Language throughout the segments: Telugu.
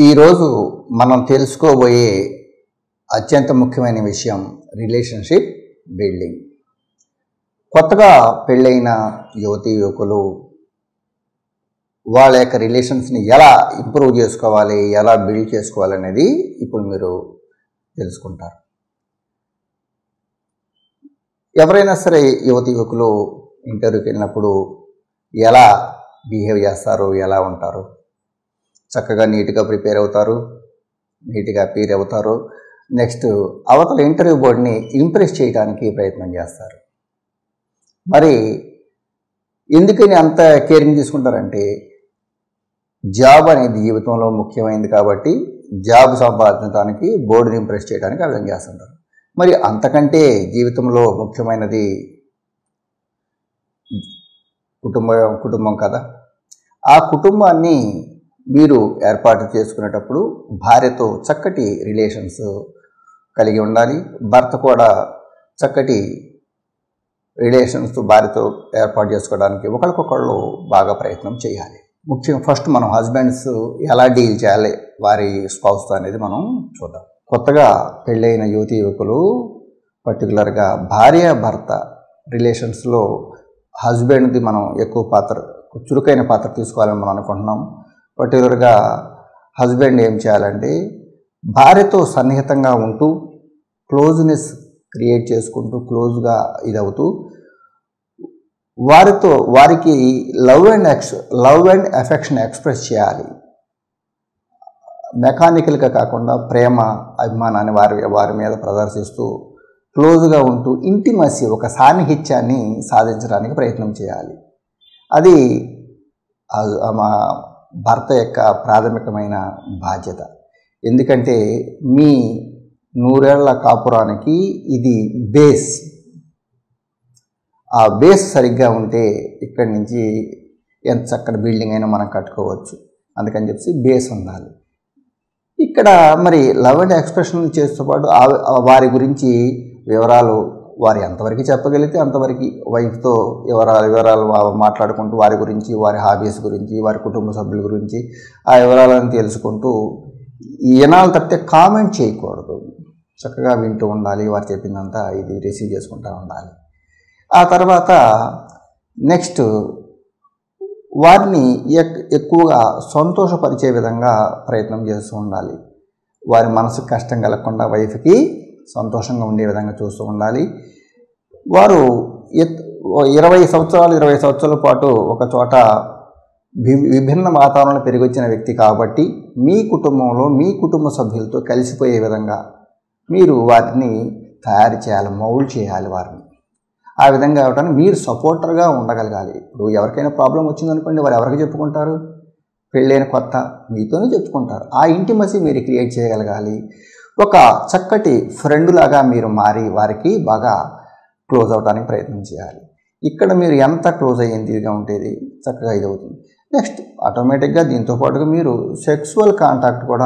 ఈరోజు మనం తెలుసుకోబోయే అత్యంత ముఖ్యమైన విషయం రిలేషన్షిప్ బిల్డింగ్. కొత్తగా పెళ్ళైన యువతీ యువకులు వాళ్ళ యొక్క రిలేషన్స్ని ఎలా ఇంప్రూవ్ చేసుకోవాలి, ఎలా బిల్డ్ చేసుకోవాలి అనేది ఇప్పుడు మీరు తెలుసుకుంటారు. ఎవరైనా సరే యువతీ యువకులు ఇంటర్వ్యూకి వెళ్ళినప్పుడు ఎలా బిహేవ్ చేస్తారు, ఎలా ఉంటారు, చక్కగా నీట్గా ప్రిపేర్ అవుతారు, నీట్గా అపీర్ అవుతారు. నెక్స్ట్ అవతల ఇంటర్వ్యూ బోర్డుని ఇంప్రెస్ చేయడానికి ప్రయత్నం చేస్తారు. మరి ఎందుకని అంత కేరింగ్ తీసుకుంటారంటే జాబ్ అనేది జీవితంలో ముఖ్యమైనది కాబట్టి జాబ్ సంపాదించడానికి బోర్డుని ఇంప్రెస్ చేయడానికి ఆ విధంగా చేస్తుంటారు. మరి అంతకంటే జీవితంలో ముఖ్యమైనది కుటుంబం కదా. ఆ కుటుంబాన్ని మీరు ఏర్పాటు చేసుకునేటప్పుడు భార్యతో చక్కటి రిలేషన్స్ కలిగి ఉండాలి. భర్త కూడా చక్కటి రిలేషన్స్ భార్యతో ఏర్పాటు చేసుకోవడానికి ఒకరికొకళ్ళు బాగా ప్రయత్నం చేయాలి. ముఖ్యంగా ఫస్ట్ మనం హస్బెండ్స్ ఎలా డీల్ చేయాలి వారి స్పౌస్తో అనేది మనం చూద్దాం. కొత్తగా పెళ్ళైన యువతీ యువకులు పర్టికులర్గా భార్య భర్త రిలేషన్స్లో హస్బెండ్ది మనం ఎక్కువ చురుకైన పాత్ర తీసుకోవాలని మనం అనుకుంటున్నాం. పర్టికులర్గా హస్బెండ్ ఏం చేయాలంటే భార్యతో సన్నిహితంగా ఉంటూ క్లోజ్నెస్ క్రియేట్ చేసుకుంటూ క్లోజ్గా ఇదవుతూ వారికి లవ్ అండ్ ఎఫెక్షన్ ఎక్స్ప్రెస్ చేయాలి. మెకానికల్గా కాకుండా ప్రేమ అభిమానాన్ని వారి మీద ప్రదర్శిస్తూ క్లోజ్గా ఉంటూ ఇంటిమసీ ఒక సాన్నిహిత్యాన్ని సాధించడానికి ప్రయత్నం చేయాలి. అది మా భర్త యొక్క ప్రాథమికమైన బాధ్యత. ఎందుకంటే మీ 100 ఏళ్ల కాపురానికి ఇది బేస్. ఆ బేస్ సరిగ్గా ఉంటే ఇక్కడి నుంచి ఎంత చక్కటి బిల్డింగ్ అయినా మనం కట్టుకోవచ్చు. అందుకని చెప్పి బేస్ ఉండాలి. ఇక్కడ మరి లవ్ అండ్ ఎక్స్ప్రెషన్ చేస్తూ పాటు వారి గురించి వివరాలు వారు ఎంతవరకు చెప్పగలిగితే అంతవరకు వైఫ్తో వివరాలు మాట్లాడుకుంటూ వారి గురించి, వారి హాబీస్ గురించి, వారి కుటుంబ సభ్యుల గురించి ఆ వివరాలను తెలుసుకుంటూ ఈనాలు తప్పితే కామెంట్ చేయకూడదు. చక్కగా వింటూ ఉండాలి. వారు చెప్పిందంతా ఇది రిసీవ్ చేసుకుంటూ ఉండాలి. ఆ తర్వాత నెక్స్ట్ వారిని ఎక్కువగా సంతోషపరిచే విధంగా ప్రయత్నం చేస్తూ ఉండాలి. వారి మనసుకు కష్టం కలగకుండా వైఫ్కి సంతోషంగా ఉండే విధంగా చూస్తూ ఉండాలి. వారు 20 సంవత్సరాల పాటు ఒక చోట విభిన్న వాతావరణంలో పెరిగి వచ్చిన వ్యక్తి కాబట్టి మీ కుటుంబంలో మీ కుటుంబ సభ్యులతో కలిసిపోయే విధంగా మీరు వారిని తయారు చేయాలి, మౌల్డ్ చేయాలి వారిని. ఆ విధంగా అవడానికి మీరు సపోర్టర్గా ఉండగలగాలి. ఇప్పుడు ఎవరికైనా ప్రాబ్లం వచ్చిందనుకోండి, వారు ఎవరికి చెప్పుకుంటారు? పెళ్ళైన కొత్త మీతోనే చెప్పుకుంటారు. ఆ ఇంటిమసీ మీరు క్రియేట్ చేయగలగాలి. ఒక చక్కటి ఫ్రెండ్ లాగా మీరు మారి వారికి బాగా క్లోజ్ అవడానికి ప్రయత్నం చేయాలి. ఇక్కడ మీరు ఎంత క్లోజ్ అయ్యేదిగా ఉండేది చక్కగా ఇది అవుతుంది. నెక్స్ట్ ఆటోమేటిక్గా దీంతో పాటుగా మీరు సెక్సువల్ కాంటాక్ట్ కూడా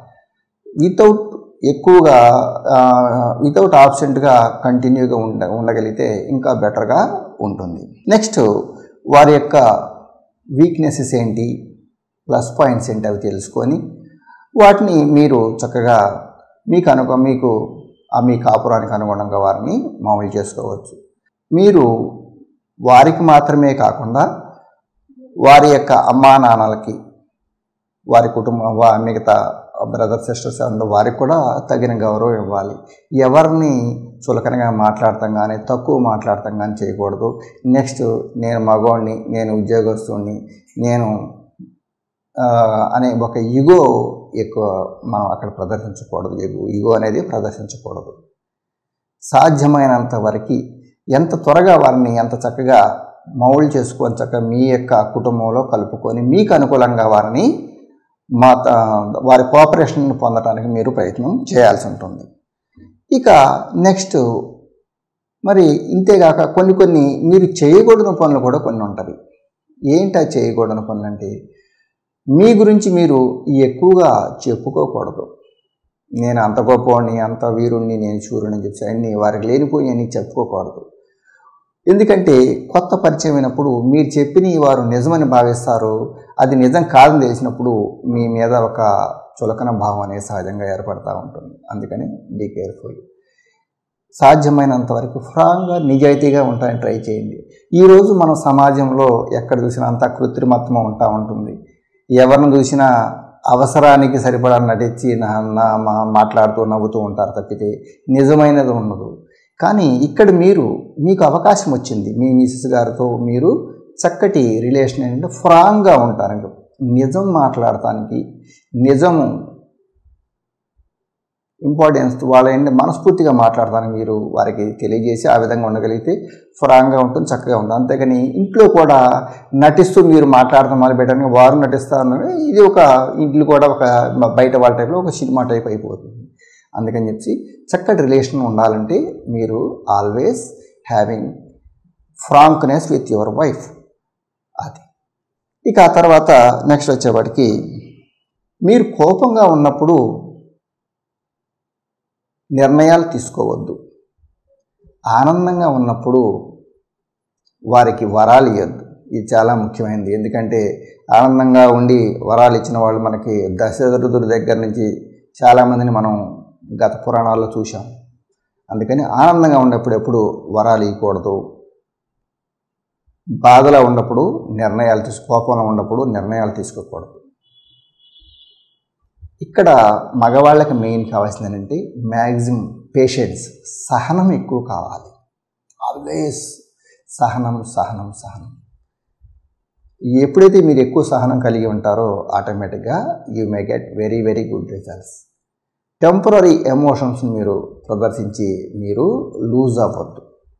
వితౌట్ ఆబ్సెంట్గా కంటిన్యూగా ఉండగలిగితే ఇంకా బెటర్గా ఉంటుంది. నెక్స్ట్ వారి యొక్క వీక్నెసెస్ ఏంటి, ప్లస్ పాయింట్స్ ఏంటి అవి తెలుసుకొని వాటిని మీరు చక్కగా మీకు మీ కాపురానికి అనుగుణంగా వారిని మామూలు చేసుకోవచ్చు. మీరు వారికి మాత్రమే కాకుండా వారి యొక్క అమ్మా నాన్నలకి, వారి కుటుంబం, మిగతా బ్రదర్ సిస్టర్స్ అందరూ వారికి కూడా తగిన గౌరవం ఇవ్వాలి. ఎవరిని చులకనగా మాట్లాడతాం కానీ తక్కువ మాట్లాడతాం కానీ చేయకూడదు. నెక్స్ట్ నేను మగవాడిని, నేను ఉద్యోగస్తుడిని, నేను అనే ఒక ఈగో ఎక్కువ మనం అక్కడ ప్రదర్శించకూడదు. ఈగో అనేది ప్రదర్శించకూడదు. సాధ్యమైనంత వరకు ఎంత త్వరగా వారిని ఎంత చక్కగా మౌల్డ్ చేసుకొని చక్కగా మీ యొక్క కుటుంబంలో కలుపుకొని మీకు అనుకూలంగా వారిని వారి కోఆపరేషన్ పొందడానికి మీరు ప్రయత్నం చేయాల్సి ఉంటుంది. ఇక నెక్స్ట్ మరి ఇంతేగాక కొన్ని మీరు చేయకూడని పనులు కూడా కొన్ని ఉంటాయి. ఏంటి ఆ చేయకూడని పనులు అంటే మీ గురించి మీరు ఎక్కువగా చెప్పుకోకూడదు. నేను అంత గొప్పవాడిని, అంత వీరుణ్ణి, నేను శూరుని అని చెప్పి అన్నీ వారికి లేనిపోయి అని చెప్పుకోకూడదు. ఎందుకంటే కొత్త పరిచయం అయినప్పుడు మీరు చెప్పినవి వారు నిజమని భావిస్తారు. అది నిజం కాదని తెలిసినప్పుడు మీ మీద ఒక చులకన భావం అనేది సహజంగా ఏర్పడుతూ ఉంటుంది. అందుకని బీ కేర్ఫుల్. సాధ్యమైనంత వరకు ఫ్రాంక్గా నిజాయితీగా ఉంటాయని ట్రై చేయండి. ఈరోజు మన సమాజంలో ఎక్కడ చూసినా అంతా కృత్రిమత్వం ఉంటా ఉంటుంది. ఎవరిని చూసినా అవసరానికి సరిపడా నటించి మాట్లాడుతూ నవ్వుతూ ఉంటారు తప్పితే నిజమైనది ఉండదు. కానీ ఇక్కడ మీకు అవకాశం వచ్చింది, మీ మిసెస్ గారితో మీరు చక్కటి రిలేషన్ ఏంటంటే ఫ్రాంక్గా ఉంటారు. నిజం మాట్లాడటానికి, నిజము ఇంపార్టెన్స్ వాళ్ళ మనస్ఫూర్తిగా మాట్లాడతానికి మీరు వారికి తెలియజేసి ఆ విధంగా ఉండగలిగితే ఫ్రాంక్గా ఉంటుంది, చక్కగా ఉంటుంది. అంతేగాని ఇంట్లో కూడా నటిస్తూ మీరు మాట్లాడటం మొదలుపెట్టడానికి వారు నటిస్తారు. ఇది ఒక ఇంట్లో కూడా ఒక బయట వాళ్ళ టైప్లో ఒక సినిమా టైప్ అయిపోతుంది. అందుకని చెప్పి చక్కటి రిలేషన్ ఉండాలంటే మీరు always having frankness with your wife. అది. ఇక ఆ తర్వాత నెక్స్ట్ వచ్చేవాడికి మీరు కోపంగా ఉన్నప్పుడు నిర్ణయాలు తీసుకోవద్దు. ఆనందంగా ఉన్నప్పుడు వారికి వరాలు ఇవ్వద్దు. ఇది చాలా ముఖ్యమైనది. ఎందుకంటే ఆనందంగా ఉండి వరాలు ఇచ్చిన వాళ్ళు మనకి దశరథుడి దగ్గర నుంచి చాలామందిని మనం గత పురాణాల్లో చూసాం. అందుకని ఆనందంగా ఉన్నప్పుడు ఎప్పుడు వరాలు ఇవ్వకూడదు. బాధలో ఉన్నప్పుడు కోపంలో ఉన్నప్పుడు నిర్ణయాలు తీసుకోకూడదు. ఇక్కడ మగవాళ్ళకి మెయిన్ కావాల్సింది ఏంటంటే మ్యాక్సిమం పేషెన్స్, సహనం ఎక్కువ కావాలి. ఆల్వేస్ సహనం. ఎప్పుడైతే మీరు ఎక్కువ సహనం కలిగి ఉంటారో ఆటోమేటిక్గా you may get very very good results. Temporary emotions మీరు ప్రదర్శించి మీరు లూజ్ అవ్వద్దు.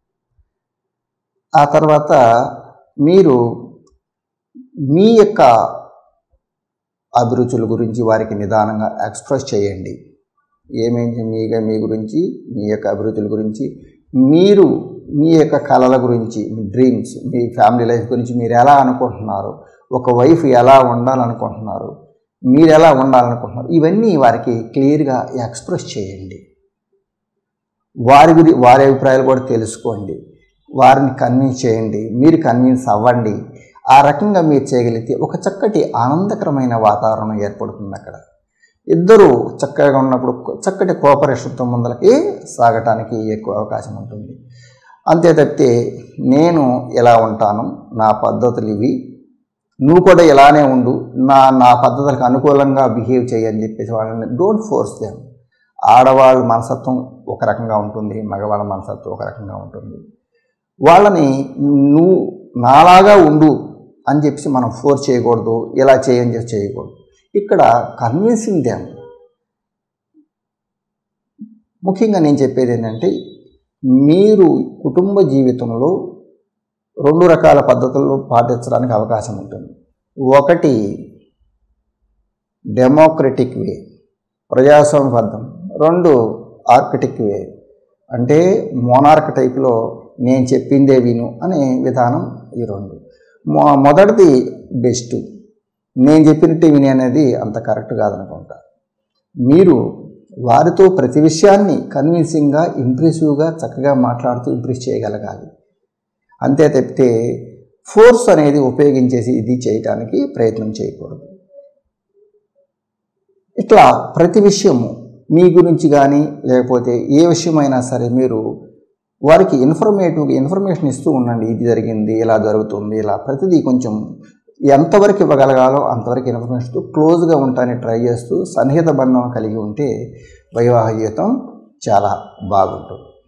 ఆ తర్వాత మీరు మీ యొక్క అభిరుచుల గురించి వారికి నిదానంగా ఎక్స్ప్రెస్ చేయండి. ఏమేంటి మీ గురించి, మీ యొక్క అభిరుచుల గురించి, మీరు మీ యొక్క కళల గురించి, మీ డ్రీమ్స్, మీ ఫ్యామిలీ లైఫ్ గురించి మీరు ఎలా అనుకుంటున్నారు, ఒక వైఫ్ ఎలా ఉండాలనుకుంటున్నారు, మీరు ఎలా ఉండాలనుకుంటున్నారు, ఇవన్నీ వారికి క్లియర్గా ఎక్స్ప్రెస్ చేయండి. వారి అభిప్రాయాలు కూడా తెలుసుకోండి. వారిని కన్విన్స్ చేయండి, మీరు కన్విన్స్ అవ్వండి. ఆ రకంగా మీరు చేయగలిగితే ఒక చక్కటి ఆనందకరమైన వాతావరణం ఏర్పడుతుంది. అక్కడ ఇద్దరు చక్కగా ఉన్నప్పుడు చక్కటి కోఆపరేషన్తో ముందలకి సాగటానికి ఎక్కువ అవకాశం ఉంటుంది. అంతే తప్పితే నేను ఎలా ఉంటాను, నా పద్ధతులు ఇవి, నువ్వు కూడా ఇలానే ఉండు, నా పద్ధతులకు అనుకూలంగా బిహేవ్ చేయని చెప్పేసి వాళ్ళని డోంట్ ఫోర్స్ దెమ్. ఆడవాళ్ళ మనస్తత్వం ఒక రకంగా ఉంటుంది, మగవాళ్ళ మనస్తత్వం ఒక రకంగా ఉంటుంది. వాళ్ళని నువ్వు నాలాగా ఉండు అని చెప్పి మనం ఫోర్స్ చేయకూడదు, ఇలా చేయని చెప్పి చేయకూడదు. ఇక్కడ కన్విన్సింగ్ దెమ్. ముఖ్యంగా నేను చెప్పేది ఏంటంటే మీరు కుటుంబ జీవితంలో 2 రకాల పద్ధతులను పాటించడానికి అవకాశం ఉంటుంది. ఒకటి డెమోక్రటిక్ వే, ప్రజాస్వామ్యబద్ధం. 2 ఆర్కిటిక్ వే, అంటే మోనార్క్ టైప్లో నేను చెప్పిందే విను అనే విధానం. ఈ 2 మొదటిది బెస్ట్, నేను చెప్పినట్టే విని అనేది అంత కరెక్ట్ కాదనుకుంటా. మీరు వారితో ప్రతి విషయాన్ని కన్విన్సింగ్గా, ఇంప్రెసివ్గా, చక్కగా మాట్లాడుతూ ఇంప్రెస్ చేయగలగాలి. అంతే తప్పితే ఫోర్స్ అనేది ఉపయోగించేసి ఇది చేయడానికి ప్రయత్నం చేయకూడదు. ఇట్లా ప్రతి విషయము మీ గురించి కానీ లేకపోతే ఏ విషయమైనా సరే మీరు వారికి ఇన్ఫర్మేషన్ ఇస్తూ ఉండండి. ఇది జరిగింది, ఇలా జరుగుతుంది, ఇలా ప్రతిదీ కొంచెం ఎంతవరకు ఇవ్వగలగాలో అంతవరకు ఇన్ఫర్మేషన్తో క్లోజ్గా ఉంటానని ట్రై చేస్తూ సన్నిహిత బంధం కలిగి ఉంటే వైవాహిక జీవితం చాలా బాగుంటుంది.